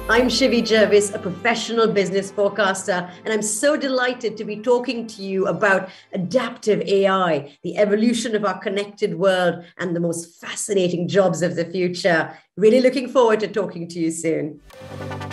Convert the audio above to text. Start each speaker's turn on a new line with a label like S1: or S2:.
S1: I'm Shivvy Jervis, a professional business forecaster, and I'm so delighted to be talking to you about adaptive AI, the evolution of our connected world, and the most fascinating jobs of the future. Really looking forward to talking to you soon.